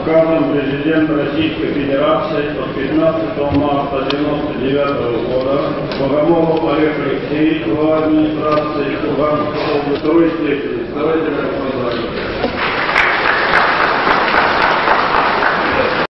Указом президента Российской Федерации от 15 марта 1999 года Богомолов Олег Алексеевич, глава администрации Луганской области, второй степени,